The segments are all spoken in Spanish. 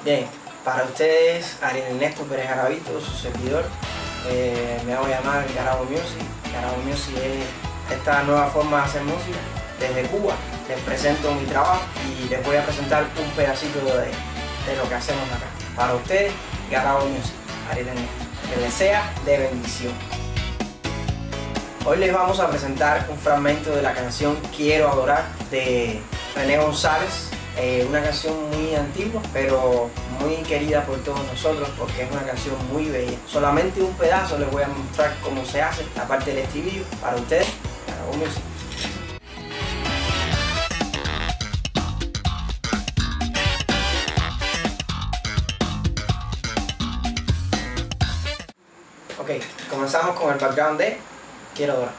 Bien, para ustedes, Ariel Ernesto Pérez Garavito, su servidor, me hago llamar Garabo Music. Garabo Music es esta nueva forma de hacer música desde Cuba. Les presento mi trabajo y les voy a presentar un pedacito de lo que hacemos acá. Para ustedes, Garabo Music, Ariel Ernesto, que les sea de bendición. Hoy les vamos a presentar un fragmento de la canción Quiero Adorar de René González. Una canción muy antigua, pero muy querida por todos nosotros porque es una canción muy bella. Solamente un pedazo les voy a mostrar cómo se hace, la parte del estribillo, para ustedes, Garabo Music. Ok, comenzamos con el background de Quiero Adorar.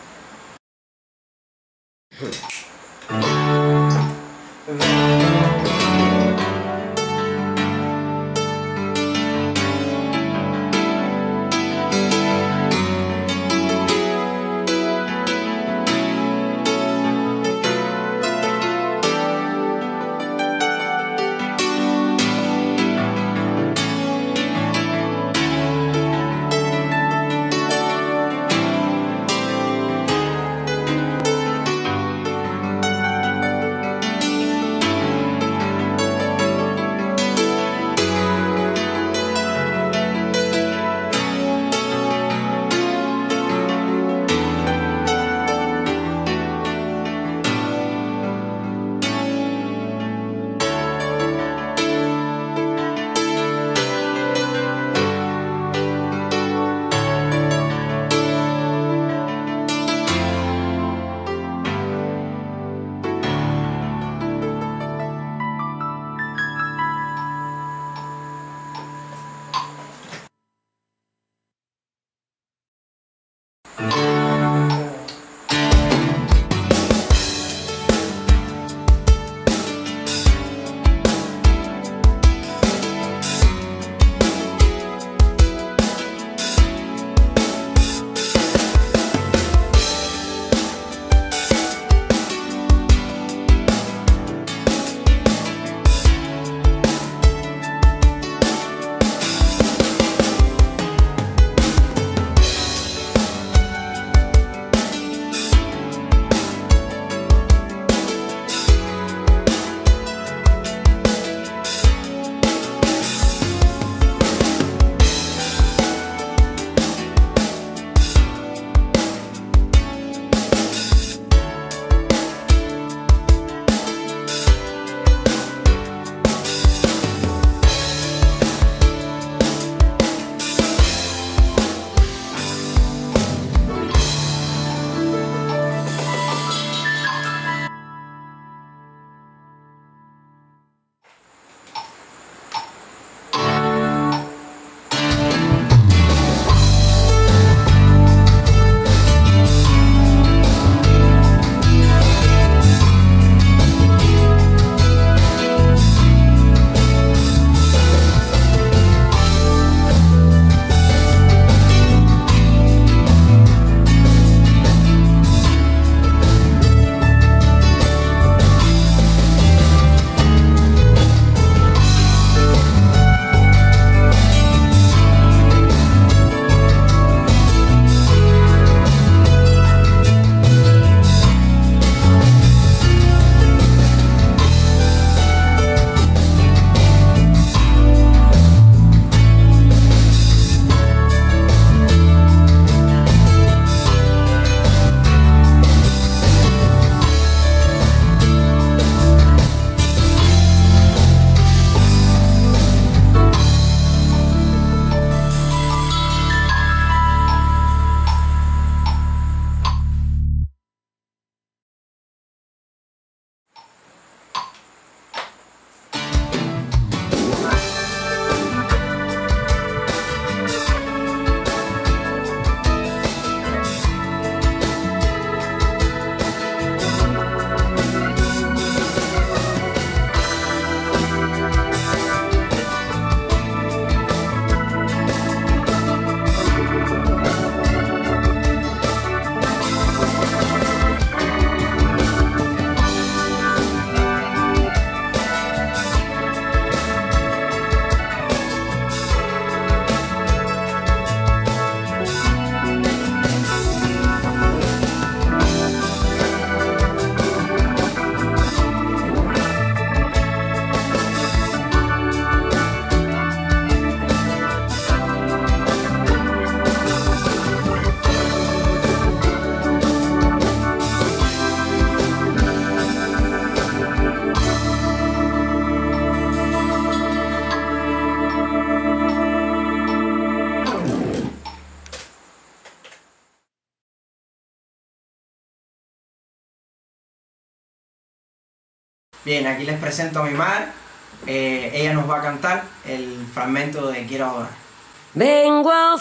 Bien, aquí les presento a mi madre. Ella nos va a cantar el fragmento de Quiero Adorar. Vengo a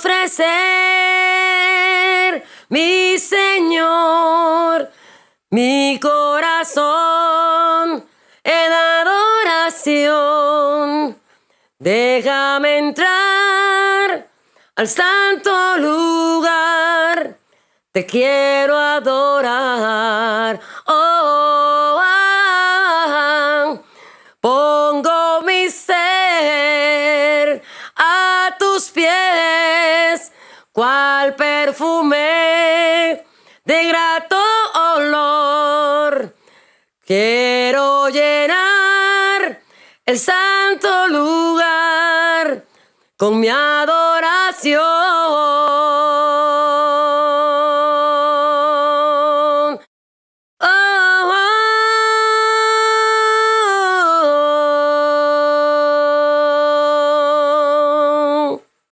ofrecer, mi Señor, mi corazón en adoración. Déjame entrar al santo lugar, te quiero adorar. Oh, pongo mi ser a tus pies, cual perfume de grato olor. Quiero llenar el santo lugar con mi adoración.